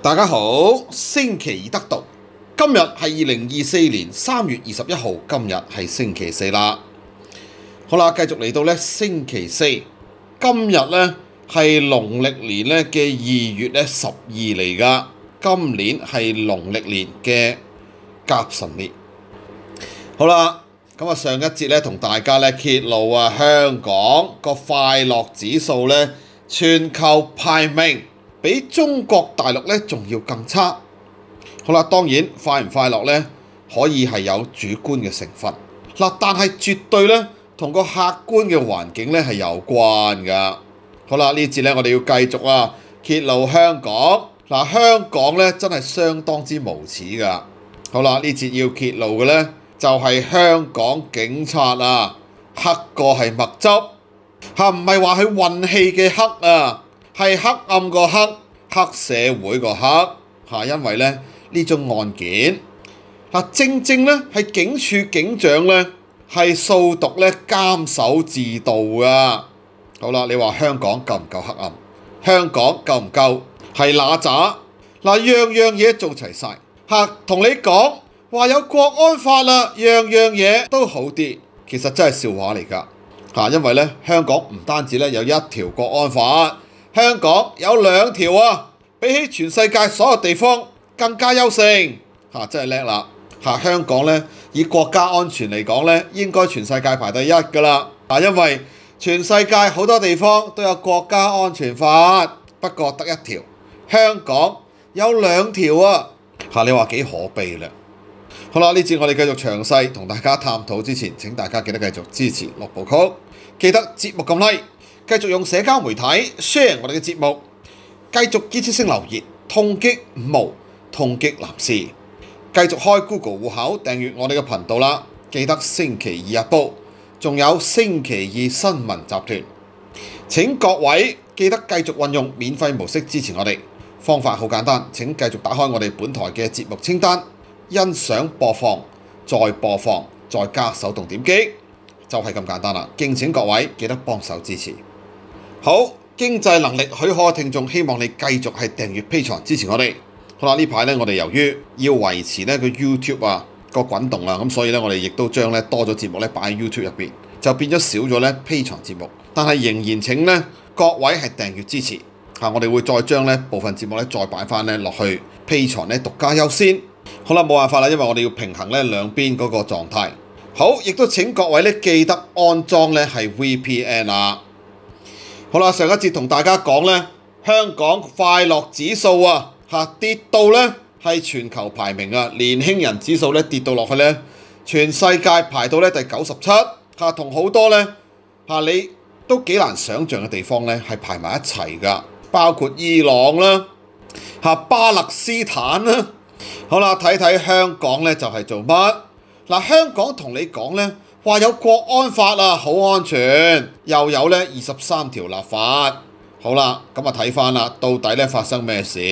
大家好，星期二得讀，今日係2024年3月21號，今日係星期四啦。好啦，繼續嚟到星期四，今日係農曆年嘅2月12嚟㗎，今年係農曆年嘅甲辰年。好啦，咁上一節同大家揭露香港個快樂指數全球排名比中國大陸仲要更差。好啦，當然快唔快樂可以係有主觀嘅成分，但係絕對同個客觀嘅環境係有關㗎。好啦，呢節我哋要繼續揭露香港。香港真係相當之無恥㗎。好啦，呢節要揭露嘅就係香港警察黑過係墨汁，唔係話佢運氣嘅黑係黑暗個黑，黑社會個黑因為呢宗案件正係警署警長係掃毒監守自盜噶。好啦，你話香港夠唔夠黑暗？香港夠唔夠係嗱喳？樣樣嘢做齊晒同你講話有國安法啦，樣樣嘢都好啲，其實真係笑話嚟㗎因為香港唔單止有一條國安法，香港有2條比起全世界所有地方更加優勝真係叻啦香港以國家安全嚟講應該全世界排第一㗎啦因為全世界好多地方都有國家安全法，不過得1條，香港有2條你話幾可悲咧？好啦，呢節我哋繼續詳細同大家探討之前，請大家記得繼續支持樂部曲，記得節目撳 like，繼續用社交媒體 share 我哋嘅節目，繼續建設性留言，痛擊五毛，痛擊男士，繼續開 Google 戶口訂閱我哋嘅頻道啦，記得星期二日報，仲有星期二新聞集團，請各位記得繼續運用免費模式支持我哋，方法好簡單，請繼續打開我哋本台嘅節目清單，欣賞播放，再播放，再加手動點擊，就係咁簡單啦。敬請各位記得幫手支持。好，經濟能力許可嘅聽眾，希望你繼續係訂閱 Patreon 支持我哋。好啦，呢排我哋由於要維持個 YouTube 個滾動咁所以我哋亦都將多咗節目擺喺 YouTube 入邊，就變咗少咗Patreon 節目。但係仍然請各位係訂閱支持我哋會再將部分節目再擺翻落去 Patreon 獨家優先。好啦，冇辦法啦，因為我哋要平衡兩邊嗰個狀態。好，亦都請各位記得安裝係 VPN 好啦，上一節同大家講香港快樂指數跌到係全球排名年輕人指數跌到落去全世界排到第97同好多你都幾難想像嘅地方係排埋一齊㗎，包括伊朗啦巴勒斯坦啦。好啦，睇睇香港就係做乜？香港同你講話有國安法好安全，又有23條立法。好啦，咁睇翻啦，到底發生咩事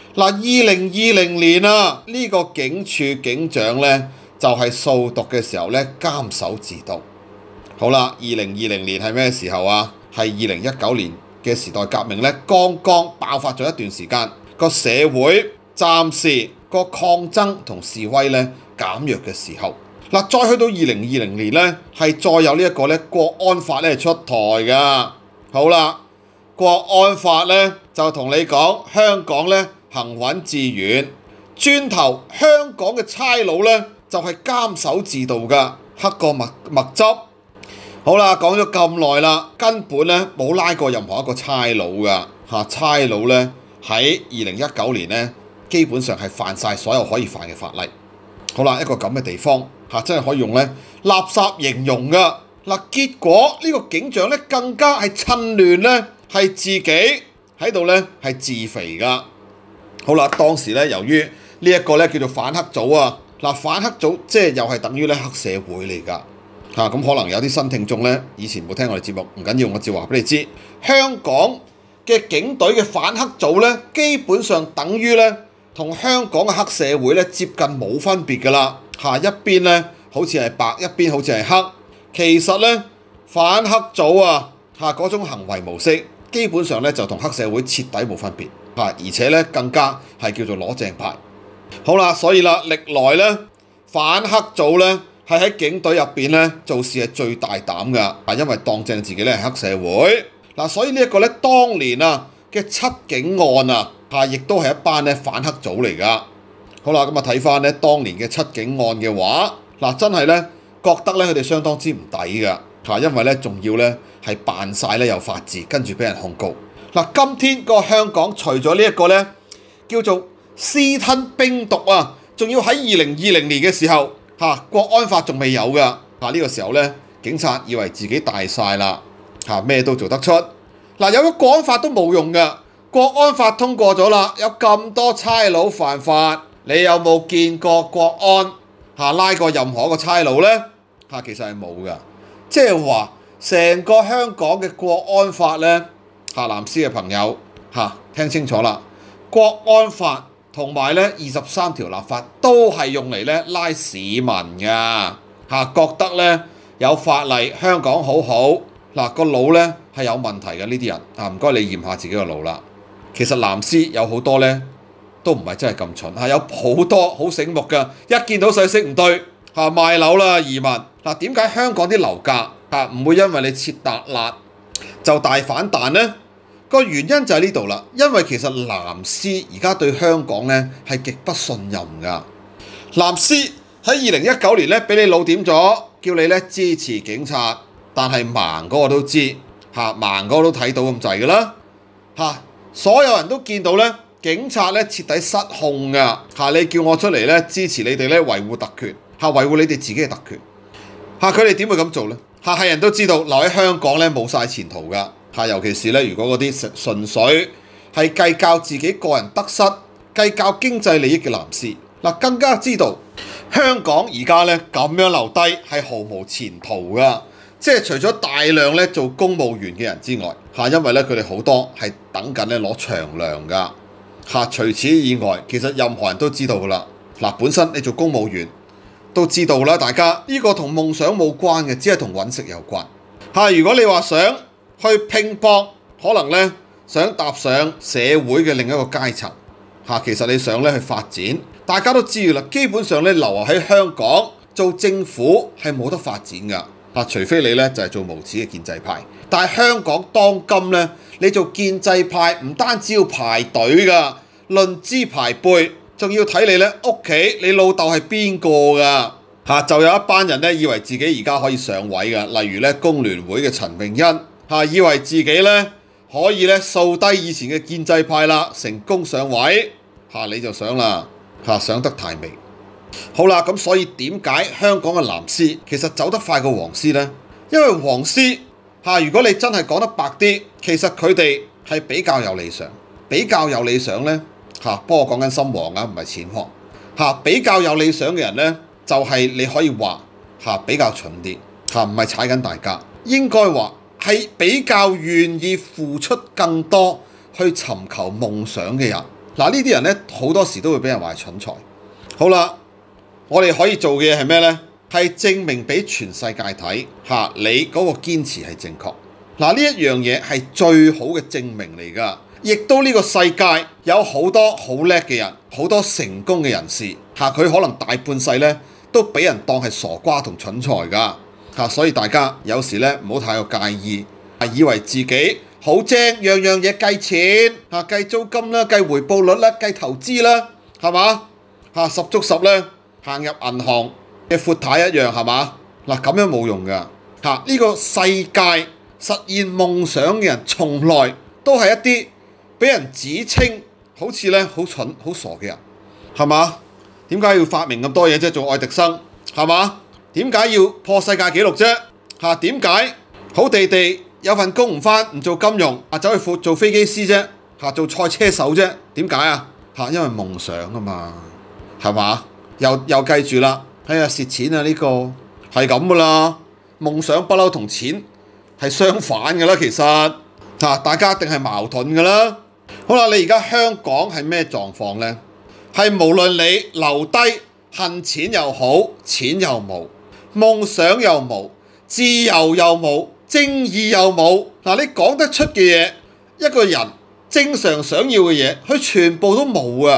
？2020年呢個警署警長就係掃毒嘅時候監守自盜。好啦，2020年係咩時候係2019年嘅時代革命剛剛爆發咗一段時間，個社會暫時個抗爭同示威減弱嘅時候。再去到2020年係再有呢一個國安法出台㗎。好啦，國安法就同你講香港行穩致遠，轉頭香港嘅差佬就係監守自盜㗎，黑過墨汁。好啦，講咗咁耐啦，根本冇拉過任何一個差佬㗎差佬喺2019年基本上係犯晒所有可以犯嘅法例。好啦，一個咁嘅地方真係可以用垃圾形容㗎。結果呢個警長更加係趁亂係自己喺度係自肥㗎。好啦，當時由於呢一個叫做反黑組反黑組即係又係等於黑社會嚟㗎咁可能有啲新聽眾以前冇聽我哋節目，唔緊要，我照話俾你知，香港嘅警隊嘅反黑組基本上等於同香港嘅黑社會接近冇分別㗎啦一邊好似係白，一邊好似係黑。其實反黑組嗰種行為模式基本上就同黑社會徹底冇分別而且更加係叫做攞正牌。好啦，所以啦，歷來咧反黑組咧係喺警隊入邊咧做事係最大膽噶，因為當正自己咧係黑社會嗱，所以呢一個咧當年啊嘅七警案啊，亦都係一班咧反黑組嚟噶。好啦，咁啊睇翻咧當年嘅七警案嘅話，真係咧覺得咧佢哋相當之唔抵噶，因為咧仲要咧係扮晒咧有法治，跟住俾人控告。今天個香港除咗呢一個咧叫做私吞冰毒啊，仲要喺2020年嘅時候國安法仲未有噶，呢個時候咧警察以為自己大晒啦，咩都做得出。有咗國安法都冇用噶，國安法通過咗啦，有咁多差佬犯法，你有冇見過國安拉過任何一個差佬呢？其實係冇噶，即係話成個香港嘅國安法呢，藍絲嘅朋友聽清楚啦，國安法同埋咧23條立法都係用嚟咧拉市民噶，覺得咧有法例香港好好，個腦咧係有問題嘅呢啲人唔該你驗下自己個腦啦。其實藍絲有好多咧都唔係真係咁蠢，有好多好醒目噶，一見到勢色唔對賣樓啦移民。點解香港啲樓價唔會因為你撤達辣就大反彈呢？個原因就喺呢度啦，因為其實藍絲而家對香港咧係極不信任噶。藍絲喺2019年咧俾你老點咗，叫你咧支持警察，但係盲嗰個都知盲嗰個都睇到咁滯噶啦所有人都見到咧警察咧徹底失控噶你叫我出嚟咧支持你哋咧維護特權維護你哋自己嘅特權佢哋點會咁做呢？係人都知道留喺香港咧冇晒前途噶。尤其是咧，如果嗰啲純粹係計較自己個人得失、計較經濟利益嘅藍絲，更加知道香港而家咧咁樣留低係毫無前途噶。即係除咗大量咧做公務員嘅人之外，因為咧佢哋好多係等緊咧攞長糧噶。除此以外，其實任何人都知道噶啦。本身你做公務員都知道啦，大家呢個同夢想冇關嘅，只係同揾食有關。如果你話想去拼搏，可能咧想踏上社會嘅另一個階層其實你想咧去發展，大家都知㗎啦。基本上咧留喺香港做政府係冇得發展㗎除非你咧就係做無恥嘅建制派。但係香港當今咧，你做建制派唔單止要排隊㗎，論資排輩，仲要睇你咧屋企你老豆係邊個㗎就有一班人咧以為自己而家可以上位㗎，例如咧工聯會嘅陳穎欣。以為自己咧可以咧掃低以前嘅建制派啦，成功上位你就想啦想得太美。好啦，咁所以點解香港嘅藍絲其實走得快過黃絲呢？因為黃絲如果你真係講得白啲，其實佢哋係比較有理想，比較有理想呢不過講緊心黃唔係錢黃比較有理想嘅人呢，就係你可以話比較蠢啲唔係踩緊大家，應該話係比較願意付出更多去尋求夢想嘅人。呢啲人咧好多時都會俾人話係蠢材。好啦，我哋可以做嘅嘢係咩呢？係證明俾全世界睇你嗰個堅持係正確。呢一樣嘢係最好嘅證明嚟㗎，亦都呢個世界有好多好叻嘅人，好多成功嘅人士佢可能大半世咧都俾人當係傻瓜同蠢材㗎。所以大家有時咧唔好太過介意，以為自己好精，樣樣嘢計錢計租金啦，計回報率啦，計投資啦，係嘛十足十咧行入銀行嘅闊太一樣，係嘛咁樣冇用㗎呢個世界實現夢想嘅人，從來都係一啲俾人指稱好似咧好蠢好傻嘅人，係嘛？點解要發明咁多嘢啫？做愛迪生係嘛？點解要破世界紀錄啫？點解好地地有份工唔返，唔做金融走去做飛機師啫？做賽車手啫？點解啊？因為夢想啊嘛，係嘛？又記住啦，蝕錢啊呢個係咁噶啦，夢想不嬲同錢係相反噶啦，其實大家一定係矛盾噶啦。好啦，你而家香港係咩狀況呢？係無論你留低恨錢又好，錢又冇，夢想又冇，自由又冇，正義又冇。你講得出嘅嘢，一個人正常想要嘅嘢，佢全部都冇啊！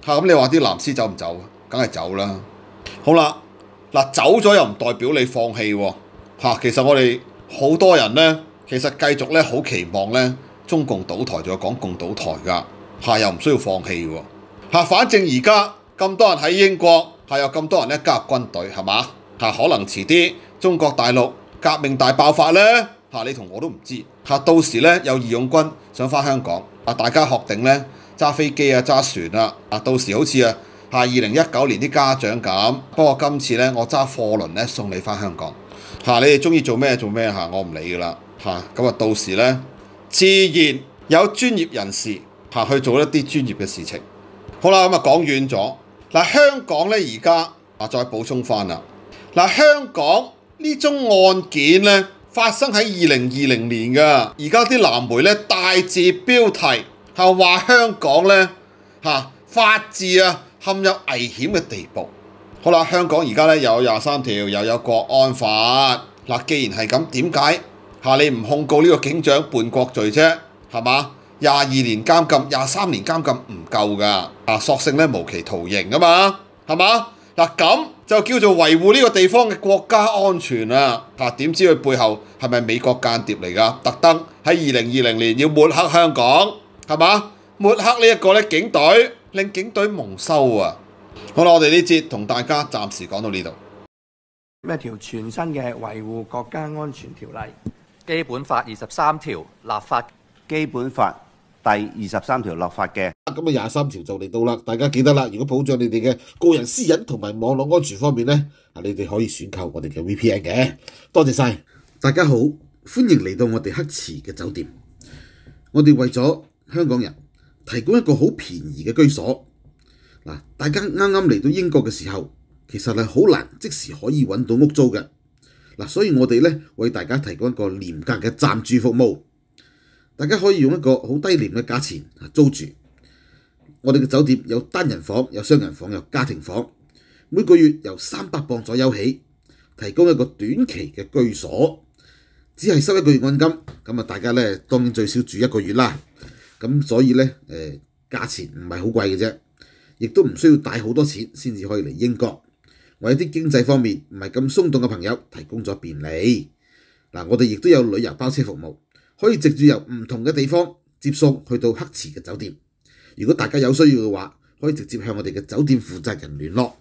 咁你話啲藍絲走唔走？梗係走啦。好啦，嗱走咗又唔代表你放棄喎。其實我哋好多人呢，其實繼續咧好期望呢中共倒台，仲有港共倒台㗎。又唔需要放棄喎。反正而家咁多人喺英國，有咁多人咧加入軍隊，係嘛？可能遲啲中國大陸革命大爆發呢，你同我都唔知。到時呢，有義勇軍想返香港，大家學定呢揸飛機啊揸船啊。到時好似2019年啲家長咁。不過今次呢，我揸貨輪呢送你返香港。你哋中意做咩做咩我唔理㗎啦。咁到時呢，自然有專業人士去做一啲專業嘅事情。好啦，咁講遠咗。香港呢，而家再補充返啦。香港呢宗案件呢，發生喺2020年㗎。而家啲藍媒呢，大字標題話香港呢，法治陷入危險嘅地步。好啦，香港而家呢，又有23條，又有國安法。既然係咁，點解你唔控告呢個警長叛國罪啫？係嘛？22年監禁、23年監禁唔夠㗎。索性呢，無期徒刑啊嘛，係嘛？咁就叫做維護呢個地方嘅國家安全啊！點知佢背後係咪美國間諜嚟㗎？特登喺2020年要抹黑香港，係嘛？抹黑呢一個咧警隊，令警隊蒙羞啊！好啦，我哋呢節同大家暫時講到呢度。 一條全新嘅維護國家安全條例， 基本法23條立法， 基本法第23條立法嘅。 咁23條就嚟到啦，大家記得啦。如果保障你哋嘅個人私隱同埋網絡安全方面呢，你哋可以選購我哋嘅 VPN 嘅。多謝晒，大家好，歡迎嚟到我哋黑池嘅酒店。我哋為咗香港人提供一個好便宜嘅居所。大家啱啱嚟到英國嘅時候，其實係好難即時可以揾到屋租嘅。所以我哋呢，為大家提供一個廉價嘅暫住服務，大家可以用一個好低廉嘅價錢租住。我哋嘅酒店有單人房、有雙人房、有家庭房，每個月由300磅左右起，提供一個短期嘅居所，只係收1個月按金。咁大家呢，當然最少住1個月啦。咁所以呢，價錢唔係好貴嘅啫，亦都唔需要帶好多錢先至可以嚟英國。為一啲經濟方面唔係咁鬆動嘅朋友提供咗便利。我哋亦都有旅遊包車服務，可以直接由唔同嘅地方接送去到黑池嘅酒店。如果大家有需要嘅話，可以直接向我哋嘅酒店負責人聯絡。